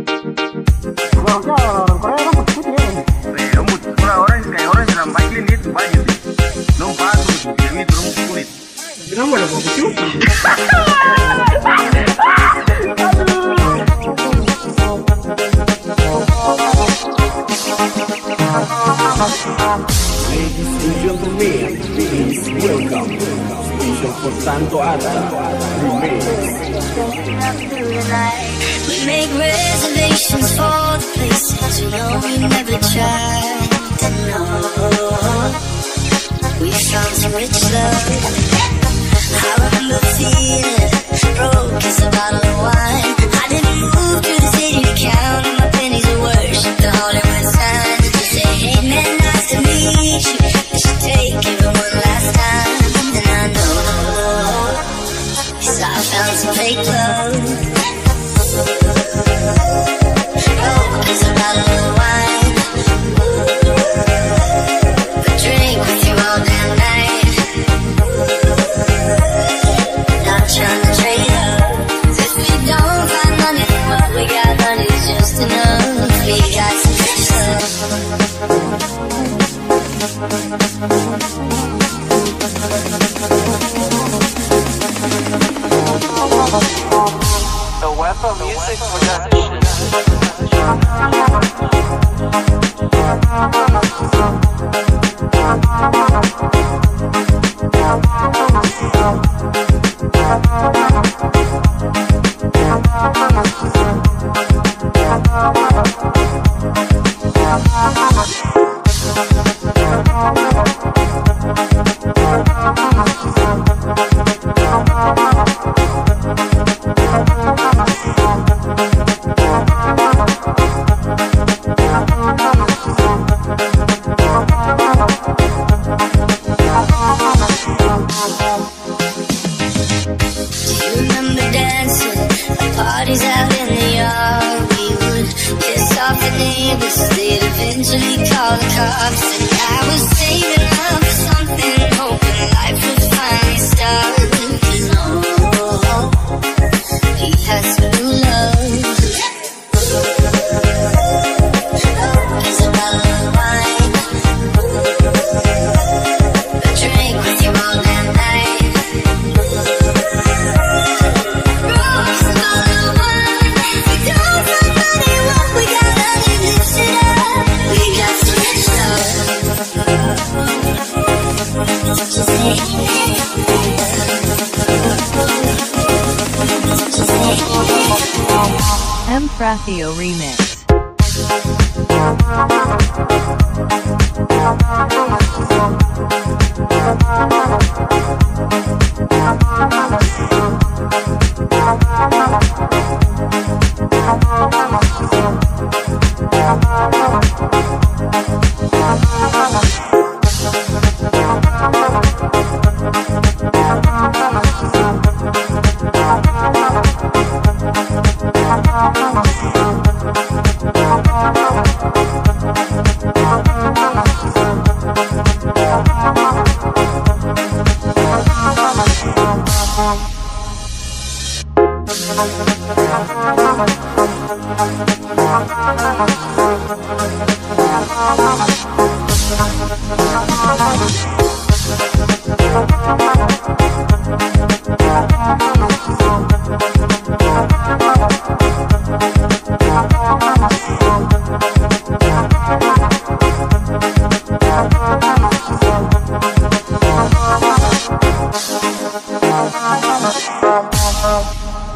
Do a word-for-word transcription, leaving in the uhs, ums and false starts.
Kalau orang Korea kan pakai putih ya. Pero orang kayak orang yang baik itu banyak. Não passo, ele trouxe kulit. Kenapa ada bau kucing? Ladies and gentlemen, please welcome Special for Santo Ada Remix. We make reservations for the places we know we never tried to know. We found some rich love. I remember feeling broke as a bottle of wine. I didn't move to the city to count my pennies of worship the Hollywood sign. To say, hey man, nice to meet you. I should take it one last time. And I know, 'cause I found some fake love. Broke as a bottle of wine. But drink with you all damn night. Not trying to trade up. If we don't find money, then what we got, money is just enough. We got some good stuff. The weapon music production. Frateo remix. We'll be right back.